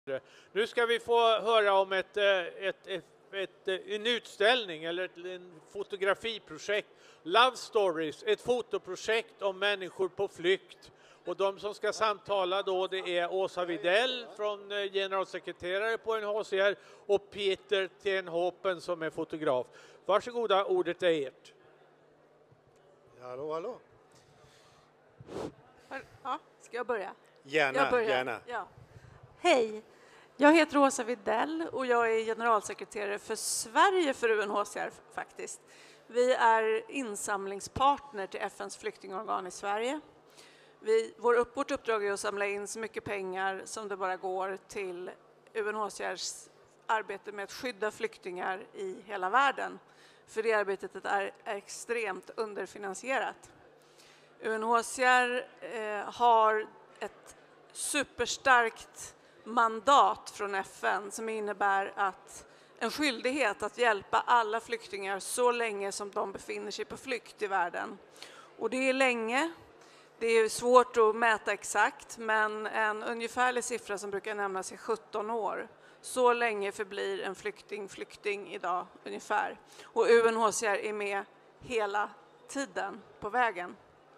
Nu ska vi få höra om en utställning eller en fotografiprojekt. Love Stories, ett fotoprojekt om människor på flykt. Och de som ska samtala då, det är Åsa Widell från generalsekreterare på UNHCR och Peter Tenhopen som är fotograf. Varsågoda, ordet är ert. Hallå. Ja, ska jag börja? Gärna. Ja. Hej, jag heter Åsa Widell och jag är generalsekreterare för Sverige för UNHCR faktiskt. Vi är insamlingspartner till FNs flyktingorgan i Sverige. Vårt uppdrag är att samla in så mycket pengar som det bara går till UNHCRs arbete med att skydda flyktingar i hela världen. För det arbetet är extremt underfinansierat. UNHCR har ett superstarkt mandat från FN som innebär att en skyldighet att hjälpa alla flyktingar så länge som de befinner sig på flykt i världen. Och det är länge, det är svårt att mäta exakt, men en ungefärlig siffra som brukar nämnas är 17 år. Så länge förblir en flykting idag ungefär. Och UNHCR är med hela tiden på vägen.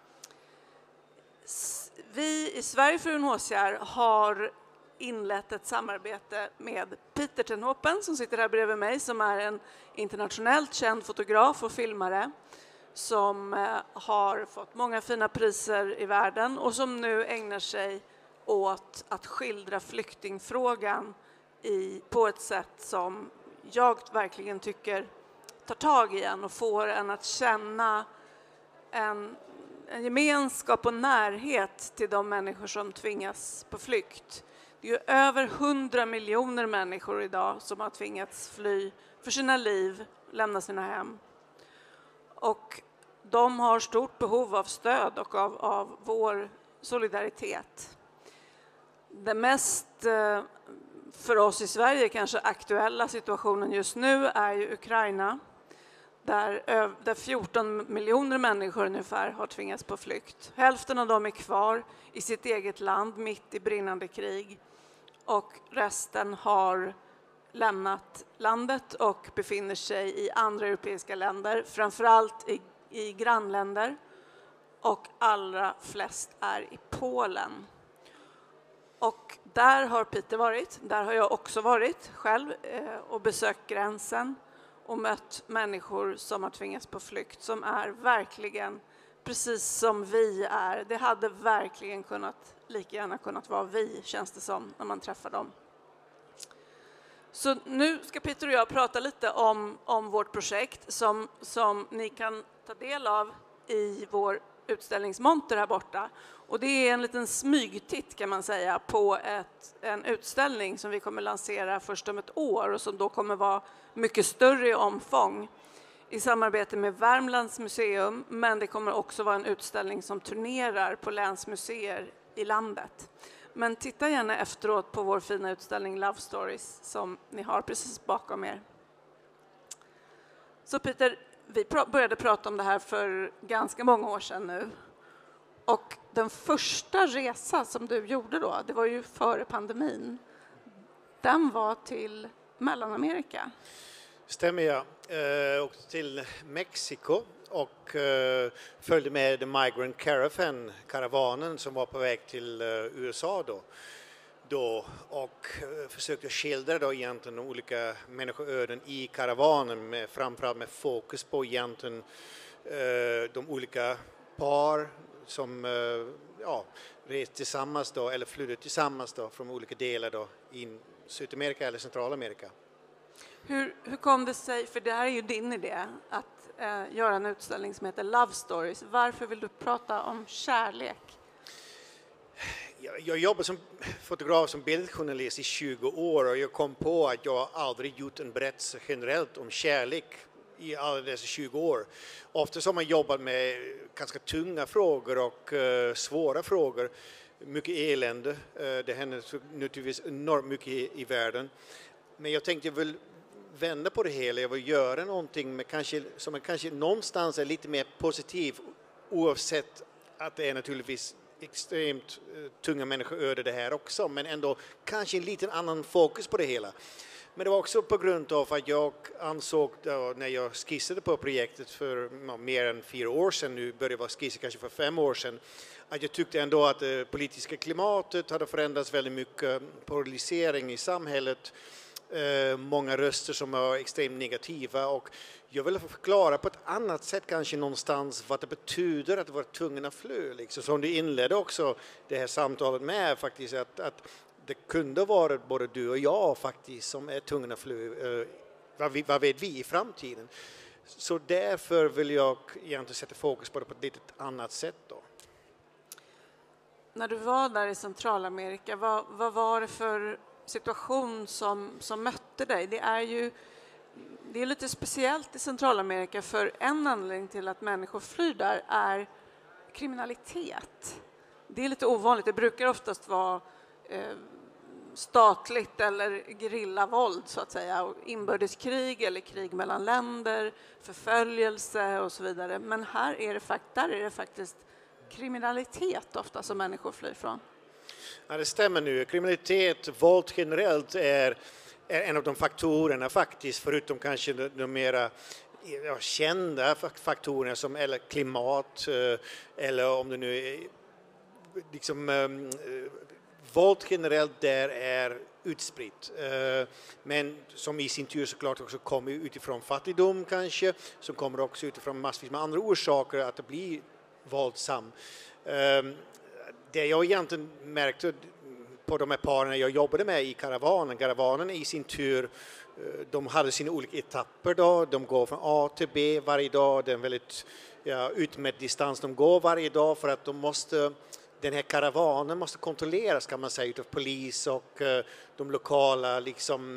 Vi i Sverige för UNHCR har inlett ett samarbete med Peter Tenhopen som sitter här bredvid mig, som är en internationellt känd fotograf och filmare som har fått många fina priser i världen och som nu ägnar sig åt att skildra flyktingfrågan på ett sätt som jag verkligen tycker tar tag i en och får en att känna en gemenskap och närhet till de människor som tvingas på flykt. Det är ju över 100 miljoner människor idag som har tvingats fly för sina liv, lämna sina hem. Och de har stort behov av stöd och av vår solidaritet. Det mest för oss i Sverige kanske aktuella situationen just nu är ju Ukraina. Där 14 miljoner människor ungefär har tvingats på flykt. Hälften av dem är kvar i sitt eget land mitt i brinnande krig. Och resten har lämnat landet och befinner sig i andra europeiska länder. Framförallt i grannländer. Och allra flest är i Polen. Och där har Peter varit. Där har jag också varit själv och besökt gränsen. Och mött människor som har tvingats på flykt som är verkligen precis som vi är. Det hade verkligen lika gärna kunnat vara vi, känns det som, när man träffar dem. Så nu ska Peter och jag prata lite om vårt projekt som ni kan ta del av i vår utställningsmonter här borta. Och det är en liten smygtitt kan man säga på en utställning som vi kommer lansera först om ett år och som då kommer vara mycket större i omfång i samarbete med Värmlands museum, men det kommer också vara en utställning som turnerar på länsmuseer i landet. Men titta gärna efteråt på vår fina utställning Love Stories som ni har precis bakom er. Så Peter, vi började prata om det här för ganska många år sedan nu. Och den första resa som du gjorde då, det var ju före pandemin. Den var till Mellanamerika. Stämmer jag. Åkte till Mexiko och följde med The Migrant Caravan, karavanen som var på väg till USA då och försökte skildra då egentligen de olika människoöden i karavanen framförallt med fokus på egentligen de olika par som rest tillsammans då, eller flydde tillsammans då, från olika delar då, i Sydamerika eller Centralamerika. Hur kom det sig, för det här är ju din idé, att göra en utställning som heter Love Stories. Varför vill du prata om kärlek? Jag jobbar som fotograf, som bildjournalist i 20 år och jag kom på att jag aldrig gjort en berättelse generellt om kärlek i alla dessa 20 år. Ofta har man jobbat med ganska tunga frågor och svåra frågor. Mycket elände. Det händer naturligtvis enormt mycket i världen. Men jag tänkte jag vill vända på det hela. Jag vill göra någonting som kanske någonstans är lite mer positiv oavsett att det är naturligtvis extremt tunga människoöde det här också, men ändå kanske en liten annan fokus på det hela. Men det var också på grund av att jag ansåg, när jag skissade på projektet för mer än 4 år sedan, nu började jag vara skissa kanske för 5 år sedan, att jag tyckte ändå att det politiska klimatet hade förändrats väldigt mycket, polarisering i samhället, många röster som var extremt negativa, och jag ville förklara på ett annat sätt kanske någonstans vad det betyder att vara tvungen att fly. Liksom. Som du inledde också det här samtalet med faktiskt, att det kunde vara både du och jag faktiskt som är tvungna att fly. Vad vet vi i framtiden? Så därför vill jag egentligen sätta fokus på det på ett lite annat sätt då. När du var där i Centralamerika, vad var det för situation som mötte dig? Det är lite speciellt i Centralamerika, för en anledning till att människor flyr där är kriminalitet. Det är lite ovanligt. Det brukar oftast vara statligt eller gerillavåld så att säga, och inbördeskrig eller krig mellan länder, förföljelse och så vidare. Men här är det faktiskt kriminalitet ofta som människor flyr från. Ja, det stämmer nu. Kriminalitet, våld generellt är en av de faktorerna faktiskt, förutom kanske de mera kända faktorerna som eller klimat eller om det nu är liksom våld generellt där är utspritt. Men som i sin tur såklart också kommer utifrån fattigdom kanske, som kommer också utifrån massvis med andra orsaker att det blir våldsam. Det jag egentligen märkte på de här paren jag jobbade med i karavanen i sin tur, de hade sina olika etapper då, de går från A till B varje dag, det är en väldigt utmätt distans de går varje dag, för att den här karavanen måste kontrolleras kan man säga utav polis och de lokala liksom,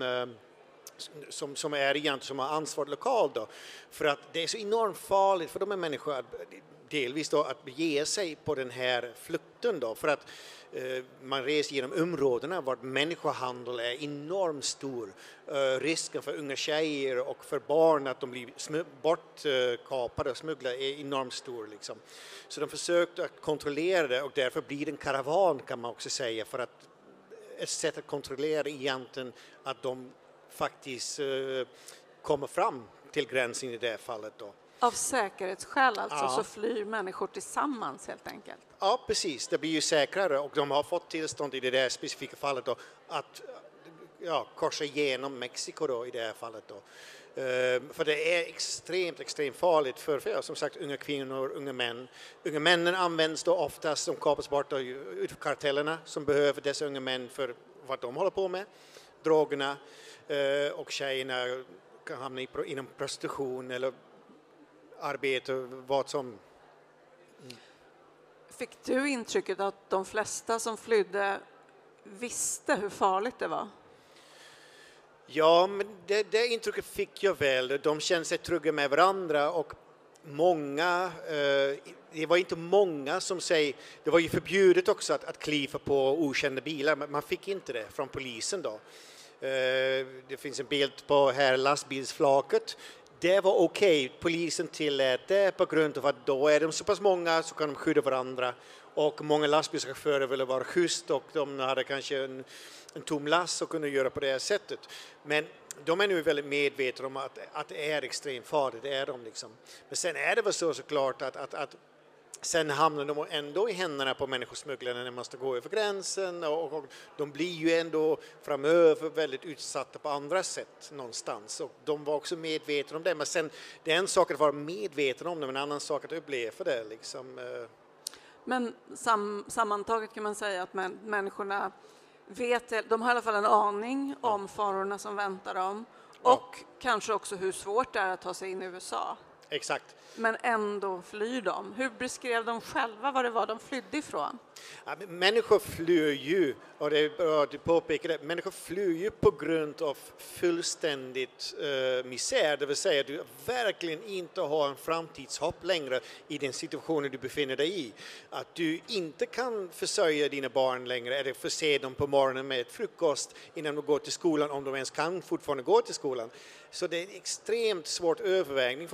som är egentligen som har ansvar lokalt då, för att det är så enormt farligt för de här människorna delvis då att bege sig på den här flykten då, för att man reser genom områdena var människohandel är enormt stor. Risken för unga tjejer och för barn att de blir bortkapade och smugglade är enormt stor. Liksom. Så de försökte att kontrollera det, och därför blir det en karavan kan man också säga, för att ett sätt att kontrollera egentligen att de faktiskt kommer fram till gränsen i det fallet då. Av säkerhetsskäl alltså, så flyr människor tillsammans helt enkelt? Ja, precis. Det blir ju säkrare, och de har fått tillstånd i det där specifika fallet då, att korsa igenom Mexiko då, i det här fallet. Då. För det är extremt farligt för som sagt unga kvinnor, unga män. Unga männen används då oftast, de kapas bort utav kartellerna som behöver dessa unga män för vad de håller på med, drogerna, och tjejerna kan hamna inom prostitution eller arbete, vad som... Fick du intrycket att de flesta som flydde visste hur farligt det var? Ja, men det intrycket fick jag väl. De kände sig trygga med varandra, och många, det var inte många som säger, det var ju förbjudet också att kliva på okända bilar, men man fick inte det från polisen då. Det finns en bild på här lastbilsflaket. Det var okej. Polisen tillät det på grund av att då är de så pass många så kan de skydda varandra, och många lastbilschaufförer ville vara schysst och de hade kanske en tom last och kunde göra på det här sättet. Men de är nu väldigt medvetna om att det är extremt farligt, det är de liksom. Men sen är det väl såklart att sen hamnar de ändå i händerna på människosmugglarna när man måste gå över gränsen, och de blir ju ändå framöver väldigt utsatta på andra sätt någonstans, och de var också medvetna om det. Men sen, det är en sak att vara medveten om det, men en annan sak att uppleva det liksom. Men sammantaget kan man säga att människorna vet, de har i alla fall en aning om farorna som väntar dem, och kanske också hur svårt det är att ta sig in i USA. Exakt. Men ändå flyr de. Hur beskrev de själva vad det var de flydde ifrån? Ja, människor flyr ju, och det är bra att du påpekar det, människor flyr ju på grund av fullständigt misär, det vill säga att du verkligen inte har en framtidshopp längre i den situationen du befinner dig i. Att du inte kan försörja dina barn längre, eller förse dem på morgonen med ett frukost innan de går till skolan, om de ens kan fortfarande gå till skolan. Så det är en extremt svårt övervägning för många par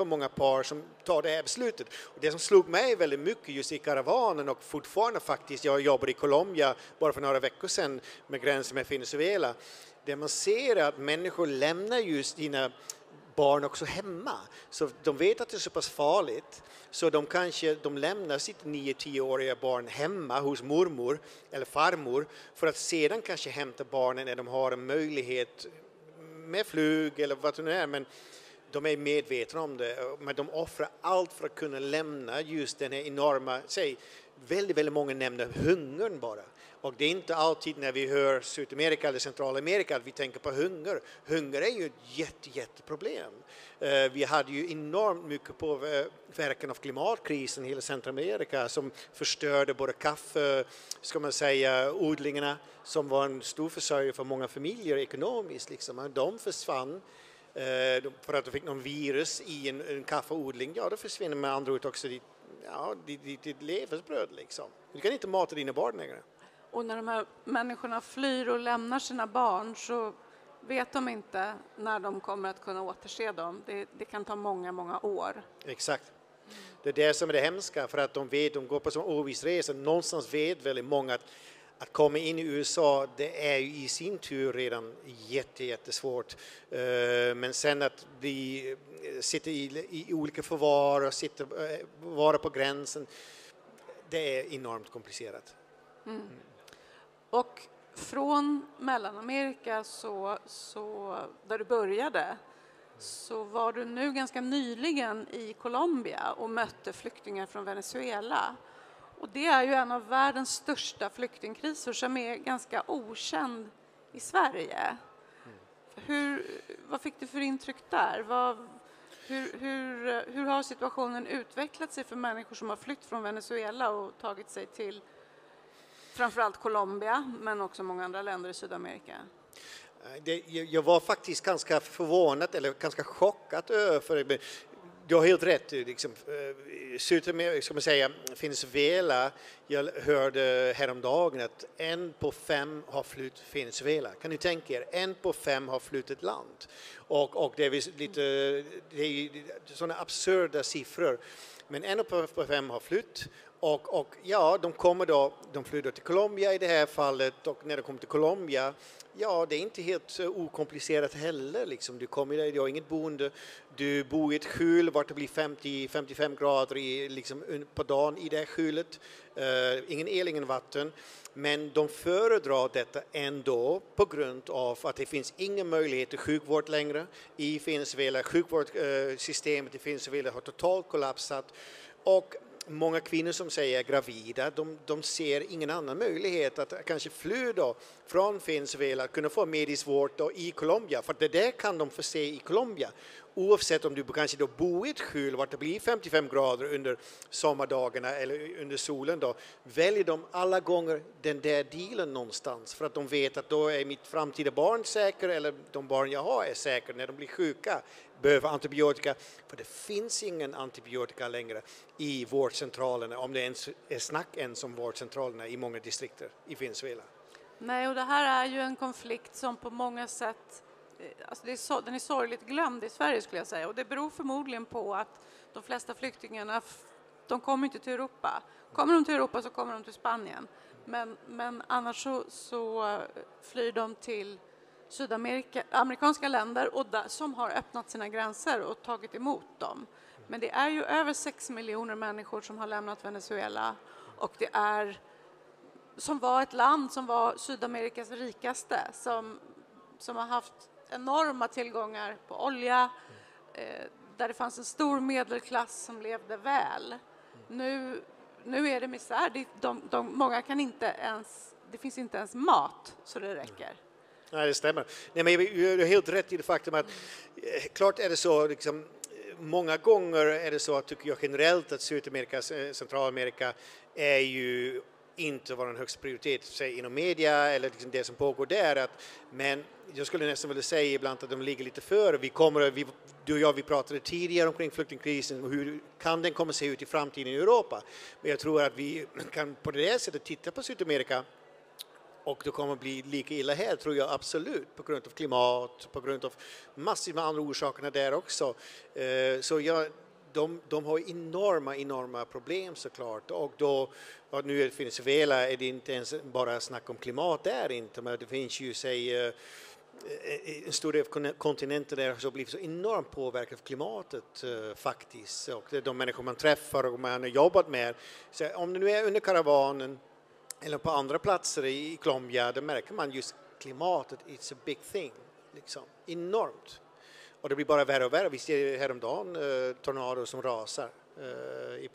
par som tar det här beslutet. Och det som slog mig väldigt mycket just i karavanen och fortfarande faktiskt, jag jobbade i Colombia bara för några veckor sedan med gränsen med Venezuela, där man ser att människor lämnar just sina barn också hemma. Så de vet att det är så pass farligt. Så de lämnar sitt 9-10-åriga barn hemma hos mormor eller farmor för att sedan kanske hämta barnen när de har en möjlighet med flyg eller vad det nu är. Men de är medvetna om det. Men de offrar allt för att kunna lämna just den här enorma, väldigt, väldigt många nämner hungern bara. Och det är inte alltid när vi hör Sydamerika eller Centralamerika att vi tänker på hunger. Hunger är ju ett jätteproblem. Vi hade ju enormt mycket påverkan av klimatkrisen i hela Centralamerika som förstörde både kaffe, ska man säga, odlingarna som var en stor försörjare för många familjer ekonomiskt. Liksom. De försvann för att de fick någon virus i en kaffeodling. Ja, då försvinner med andra ord också ditt levebröd. Liksom. Du kan inte mata dina barn längre. Och när de här människorna flyr och lämnar sina barn så vet de inte när de kommer att kunna återse dem. Det kan ta många, många år. Exakt. Det är det som är det hemska, för att de går på sån oviss resa. Någonstans vet väldigt många att komma in i USA, det är ju i sin tur redan jättesvårt. Men sen att sitta i olika förvar och vara på gränsen, det är enormt komplicerat. Och från Mellanamerika där du började så var du nu ganska nyligen i Colombia och mötte flyktingar från Venezuela. Och det är ju en av världens största flyktingkriser som är ganska okänd i Sverige. Vad fick du för intryck där? Hur har situationen utvecklat sig för människor som har flytt från Venezuela och tagit sig till framförallt Colombia, men också många andra länder i Sydamerika? Jag var faktiskt ganska förvånad eller ganska chockad över. Du har helt rätt. Liksom, Sydamerika, ska man säga, Venezuela. Jag hörde häromdagen att 1 på 5 har flytt Venezuela. Kan ni tänka er? 1 på 5 har flytt ett land. Och det är sådana absurda siffror. Men 1 på 5 har flytt. Och ja, de flyr till Colombia i det här fallet, och när de kommer till Colombia, ja, det är inte helt okomplicerat heller. Liksom. Du kommer där, du har inget boende, du bor i ett skjul vart det blir 50-55 grader på dagen i det här skjulet. Ingen el, ingen vatten. Men de föredrar detta ändå på grund av att det finns ingen möjlighet till sjukvård längre i Venezuela. Sjukvårdssystemet i Venezuela har totalt kollapsat. Och många kvinnor som säger gravida, de ser ingen annan möjlighet att kanske fly då från Venezuela, kunna få medisk vård då i Colombia. För det där kan de få se i Colombia. Oavsett om du kanske då bor i ett skjul vart det blir 55 grader under sommardagarna eller under solen då, väljer de alla gånger den där dealen någonstans. För att de vet att då är mitt framtida barn säker, eller de barn jag har är säkra när de blir sjuka. Behöver antibiotika, för det finns ingen antibiotika längre i vårdcentralerna, om det ens är snack ens om vårdcentralerna i många distrikter i Venezuela. Nej, och det här är ju en konflikt som på många sätt, alltså den är sorgligt glömd i Sverige skulle jag säga, och det beror förmodligen på att de flesta flyktingarna, de kommer inte till Europa. Kommer de till Europa så kommer de till Spanien, men annars så flyr de till amerikanska länder och som har öppnat sina gränser och tagit emot dem. Men det är ju över 6 miljoner människor som har lämnat Venezuela, och det som var ett land som var Sydamerikas rikaste, som har haft enorma tillgångar på olja, där det fanns en stor medelklass som levde väl. Nu är det misär. Många kan inte ens, det finns inte ens mat så det räcker. Nej, det stämmer. Nej, men jag är helt rätt i det faktum att klart är det så, liksom, många gånger är det så att tycker jag generellt att Sydamerika, Centralamerika är ju inte var en högst prioritet säg, inom media eller liksom det som pågår där. Men jag skulle nästan vilja säga ibland att de ligger lite före. Du och jag pratade tidigare omkring flyktingkrisen och hur kan den komma att se ut i framtiden i Europa. Men jag tror att vi kan på det sättet titta på Sydamerika. Och det kommer att bli lika illa här, tror jag absolut, på grund av klimat, på grund av massor med andra orsakerna där också. Så de har enorma problem såklart. Och då, nu i Venezuela är det inte ens bara snack om klimat där inte, men det finns ju en stor del av kontinenten där har blivit så enormt påverkad av klimatet faktiskt. Och det är de människor man träffar och man har jobbat med. Så om det nu är under karavanen eller på andra platser i Colombia, då märker man just klimatet, it's a big thing. Liksom. Enormt. Och det blir bara värre och värre. Vi ser häromdagen tornadoer som rasar i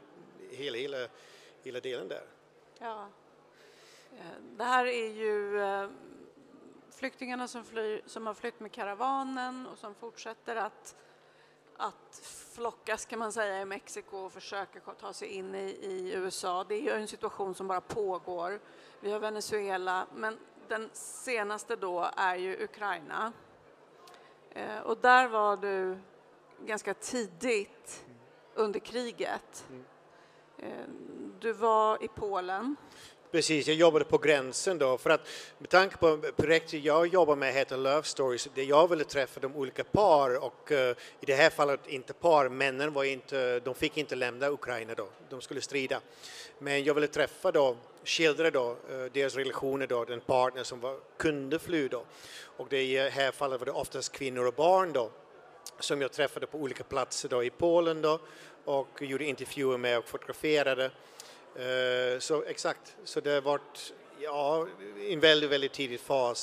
hela delen där. Ja. Det här är ju flyktingarna som har flytt med karavanen och som fortsätter att flockas kan man säga i Mexiko och försöker ta sig in i USA. Det är ju en situation som bara pågår. Vi har Venezuela, men den senaste då är ju Ukraina. Och där var du ganska tidigt under kriget. Du var i Polen. Precis, jag jobbade på gränsen då, för att med tanke på projektet jag jobbar med heter Love Stories, där jag ville träffa de olika par och i det här fallet inte par, männen de fick inte lämna Ukraina då, de skulle strida. Men jag ville träffa då, skildra då deras relationer då, den partner som kunde fly då. Och i det här fallet var det oftast kvinnor och barn då, som jag träffade på olika platser då i Polen då och gjorde intervjuer med och fotograferade. Så exakt, så det har varit en väldigt tidig fas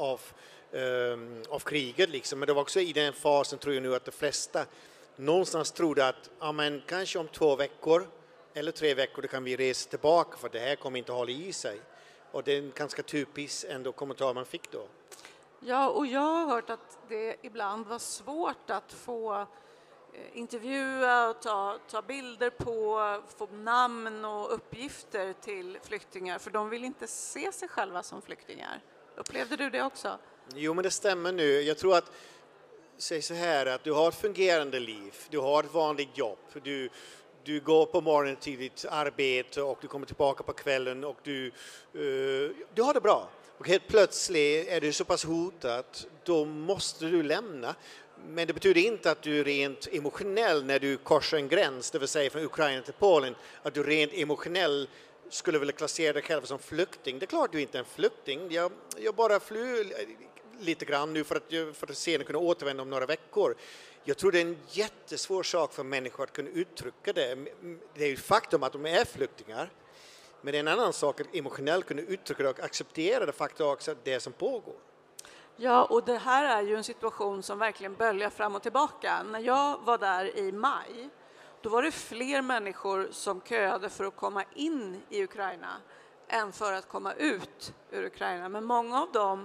av kriget liksom. Men det var också i den fasen tror jag nu att de flesta någonstans trodde att kanske om 2 veckor eller 3 veckor då kan vi resa tillbaka för det här kommer inte hålla i sig. Och det är en ganska typisk ändå kommentar man fick då. Ja, och jag har hört att det ibland var svårt att få intervjua och ta bilder på, få namn och uppgifter till flyktingar, för de vill inte se sig själva som flyktingar. Upplevde du det också? Jo, men det stämmer nu. Jag tror att, säg så här, att du har ett fungerande liv, du har ett vanligt jobb, du går på morgonen till ditt arbete och du kommer tillbaka på kvällen och du har det bra. Och helt plötsligt är du så pass hotad, då måste du lämna. Men det betyder inte att du är rent emotionell när du korsar en gräns, det vill säga från Ukraina till Polen, att du rent emotionell skulle vilja klassera dig själv som flykting. Det är klart du inte är en flykting. Jag bara flyr lite grann nu för att senare kunna återvända om några veckor. Jag tror det är en jättesvår sak för människor att kunna uttrycka det. Det är ju faktum att de är flyktingar. Men det är en annan sak att emotionellt kunna uttrycka det och acceptera det faktum också att det som pågår. Ja, och det här är ju en situation som verkligen böljar fram och tillbaka. När jag var där i maj, då var det fler människor som köade för att komma in i Ukraina än för att komma ut ur Ukraina. Men många av dem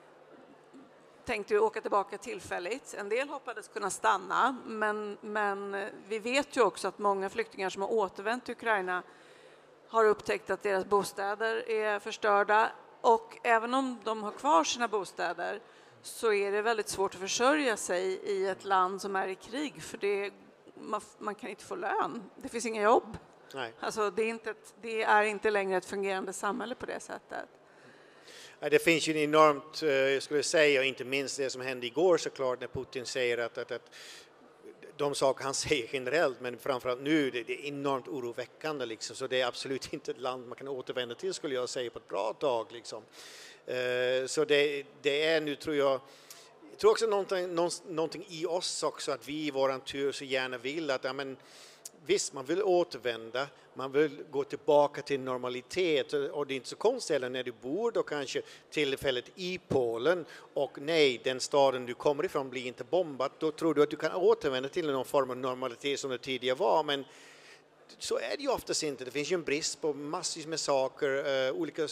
tänkte åka tillbaka tillfälligt. En del hoppades kunna stanna, men vi vet ju också att många flyktingar som har återvänt till Ukraina har upptäckt att deras bostäder är förstörda. Och även om de har kvar sina bostäder så är det väldigt svårt att försörja sig i ett land som är i krig, för man kan inte få lön. Det finns inga jobb. Nej. Alltså det är inte längre ett fungerande samhälle på det sättet. Det finns ju en enormt, jag skulle säga, inte minst det som hände igår såklart när Putin säger att de saker han säger generellt, men framförallt nu, det är enormt oroväckande liksom, så det är absolut inte ett land man kan återvända till skulle jag säga på ett bra tag liksom. Så det är nu tror jag också någonting i oss också att vi i våran tur så gärna vill att visst, man vill återvända, man vill gå tillbaka till normalitet och det är inte så konstigt när du bor då kanske tillfället i Polen och nej, den staden du kommer ifrån blir inte bombad, då tror du att du kan återvända till någon form av normalitet som det tidigare var, men så är det ju oftast inte. Det finns ju en brist på massvis med saker, olika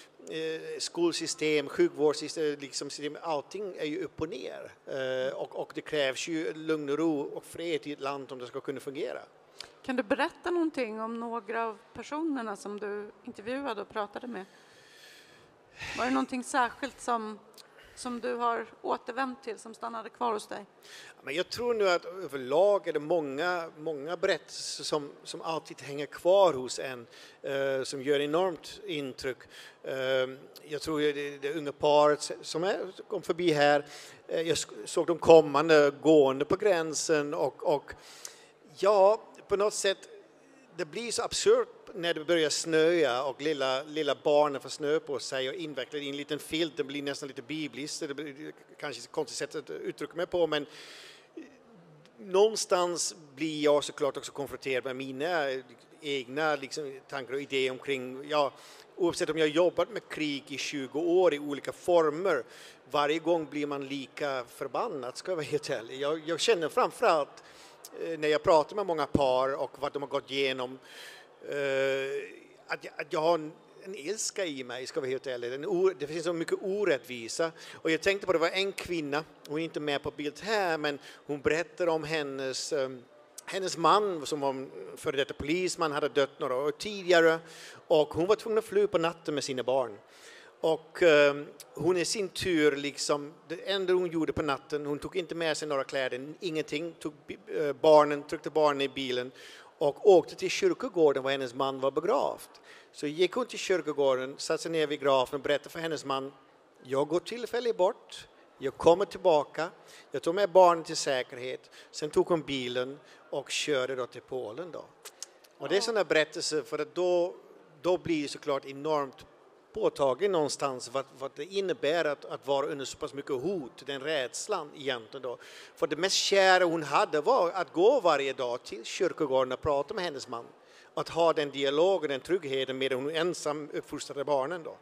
skolsystem, sjukvårdssystem, liksom, allting är ju upp och ner och det krävs ju lugn och ro och fred i ett land om det ska kunna fungera. Kan du berätta någonting om några av personerna som du intervjuade och pratade med? Var det någonting särskilt som du har återvänt till, som stannade kvar hos dig? Men jag tror nu att överlag är det många berättelser som alltid hänger kvar hos en, som gör enormt intryck. Jag tror det unga paret som kom förbi här, jag såg dem gående på gränsen och Ja, på något sätt, det blir så absurt när det börjar snöa och lilla barnen får snö på sig och invecklat i en liten filt. Det blir nästan lite bibliskt. Det blir kanske ett konstigt sätt att uttrycka mig på, men någonstans blir jag såklart också konfronterad med mina egna liksom, tankar och idéer omkring, oavsett om jag jobbat med krig i 20 år i olika former, varje gång blir man lika förbannad, ska jag vara helt ärlig. Jag känner framförallt när jag pratar med många par och vad de har gått igenom, att jag har en ilska i mig, ska jag vara helt ärlig. Det finns så mycket orättvisa. Och jag tänkte på det var en kvinna, hon är inte med på bild här, men hon berättar om hennes man som var före detta polisman, hade dött några år tidigare och hon var tvungen att fly på natten med sina barn. Och hon i sin tur, liksom, det enda hon gjorde på natten, hon tog inte med sig några kläder, ingenting, tryckte barnen i bilen och åkte till kyrkogården där hennes man var begravd. Så gick hon till kyrkogården, satte sig ner vid graven och berättade för hennes man, jag går tillfälligt bort, jag kommer tillbaka, jag tog med barnen till säkerhet, sen tog hon bilen och körde då till Polen då. Och det är sådana berättelser, för att då blir det såklart enormt påtagligt någonstans vad det innebär att vara under så pass mycket hot, den rädslan egentligen då. För det mest kära hon hade var att gå varje dag till kyrkogården och prata med hennes man. Att ha den dialogen, den tryggheten med hon ensam uppfostrade barnen då.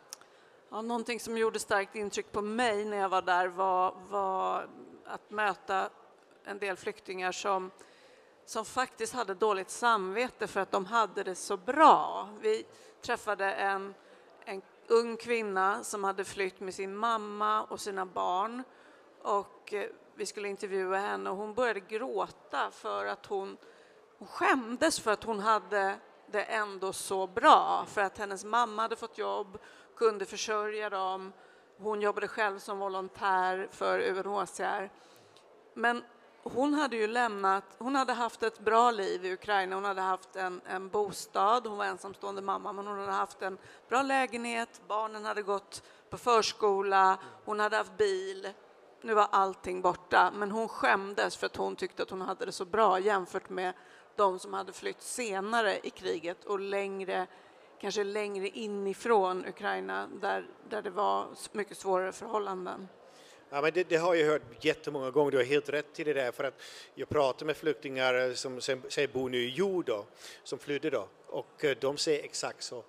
Ja, någonting som gjorde starkt intryck på mig när jag var där var att möta en del flyktingar som faktiskt hade dåligt samvete för att de hade det så bra. Vi träffade en ung kvinna som hade flytt med sin mamma och sina barn och vi skulle intervjua henne och hon började gråta för att hon skämdes för att hon hade det ändå så bra, för att hennes mamma hade fått jobb, kunde försörja dem, hon jobbade själv som volontär för UNHCR. Men hon hade haft ett bra liv i Ukraina, hon hade haft en bostad, hon var ensamstående mamma, men hon hade haft en bra lägenhet, barnen hade gått på förskola, hon hade haft bil, nu var allting borta. Men hon skämdes för att hon tyckte att hon hade det så bra jämfört med de som hade flytt senare i kriget och kanske längre inifrån Ukraina där det var mycket svårare förhållanden. Ja, men det har jag hört jättemånga gånger. Du har helt rätt i det där. För att jag pratar med flyktingar som säger bor nu i jord då, som flydde då. Och de säger exakt så.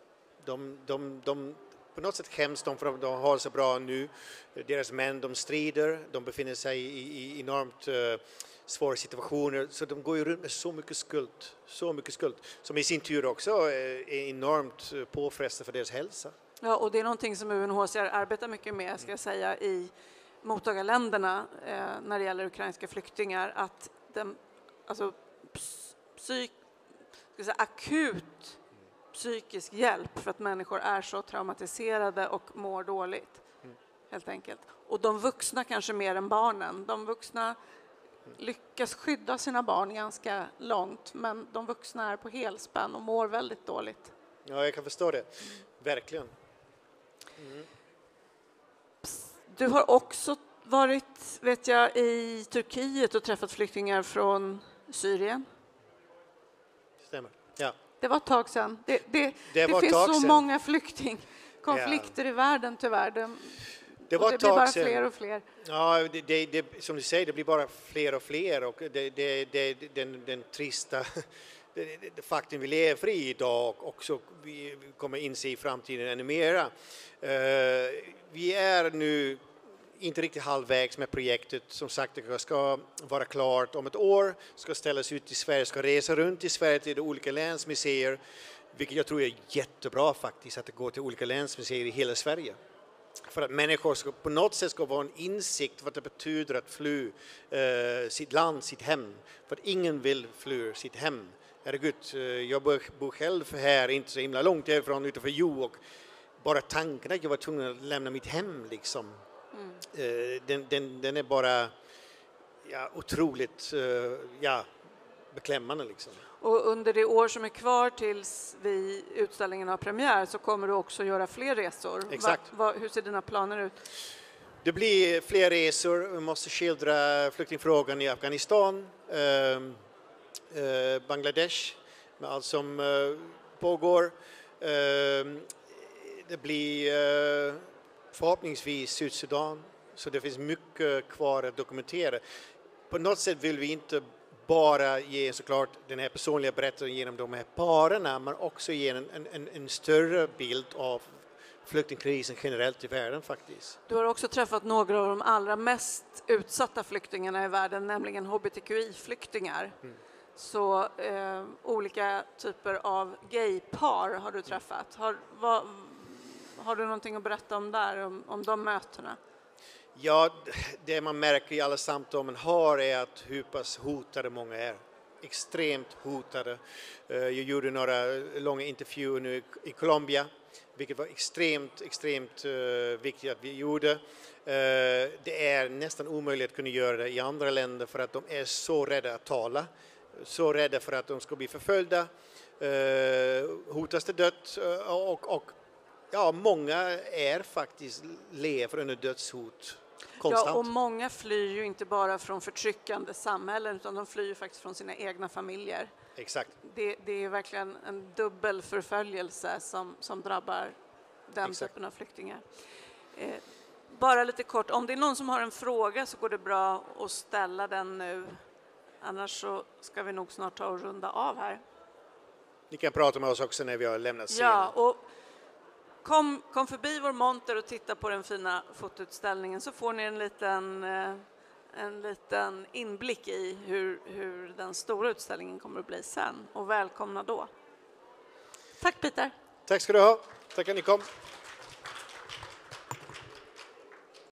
De på något sätt skäms de för att de har det så bra nu. Deras män, de strider. De befinner sig i enormt svåra situationer. Så de går ju runt med så mycket skuld. Som i sin tur också är enormt påfrestande för deras hälsa. Ja, och det är någonting som UNHCR arbetar mycket med, ska jag säga, i mottagarländerna när det gäller ukrainska flyktingar, att akut psykisk hjälp för att människor är så traumatiserade och mår dåligt, helt enkelt. Och de vuxna kanske mer än barnen. De vuxna lyckas skydda sina barn ganska långt, men de vuxna är på helspänn och mår väldigt dåligt. Ja, jag kan förstå det. Verkligen. Du har också varit, vet jag, i Turkiet och träffat flyktingar från Syrien. Stämmer, ja. Det var ett tag sedan. Det finns så många flyktingkonflikter i världen tyvärr. Det blir bara fler och fler. Ja, som du säger, det blir bara fler och fler. Och den trista det faktum vi lever i idag och så vi kommer inse i framtiden ännu mera. Vi är nu inte riktigt halvvägs med projektet. Som sagt, det ska vara klart om ett år. Ska ställas ut i Sverige, ska resa runt i Sverige till de olika länsmuseer. Vilket jag tror är jättebra faktiskt, att det går till olika länsmuseer i hela Sverige. För att människor ska, på något sätt ska vara en insikt vad det betyder att fly sitt land, sitt hem. För att ingen vill fly sitt hem. Herregud, jag bor själv här, inte så himla långt ifrån utanför Jo, och bara tanken att jag var tvungen att lämna mitt hem liksom. Den är bara otroligt beklämmande liksom. Och under det år som är kvar tills utställningen har premiär så kommer du också göra fler resor. Exakt. Hur ser dina planer ut? Det blir fler resor. Vi måste skildra flyktingfrågan i Afghanistan. Bangladesh med allt som pågår. Det blir förhoppningsvis Sydsudan, så det finns mycket kvar att dokumentera. På något sätt vill vi inte bara ge såklart den här personliga berättelsen genom de här parerna, men också ge en större bild av flyktingkrisen generellt i världen faktiskt. Du har också träffat några av de allra mest utsatta flyktingarna i världen, nämligen hbtqi-flyktingar. Så olika typer av gaypar har du träffat. Har du någonting att berätta om där, om de mötena? Ja, det man märker i alla samtal man har är att hur pass hotade många är. Extremt hotade. Jag gjorde några långa intervjuer nu i Colombia, vilket var extremt viktigt att vi gjorde. Det är nästan omöjligt att kunna göra det i andra länder för att de är så rädda att tala. Så rädda för att de ska bli förföljda, hotas till dött och ja, många är faktiskt lever under dödshot konstant. Ja, och många flyr ju inte bara från förtryckande samhällen utan de flyr faktiskt från sina egna familjer. Exakt. Det är verkligen en dubbel förföljelse som drabbar den typen av flyktingar. Bara lite kort, om det är någon som har en fråga så går det bra att ställa den nu. Annars så ska vi nog snart ta och runda av här. Ni kan prata med oss också när vi har lämnat scenen. Ja, och kom förbi vår monter och titta på den fina fotoutställningen så får ni en liten inblick i hur den stora utställningen kommer att bli sen. Och välkomna då. Tack Peter. Tack ska du ha. Tack att ni kom.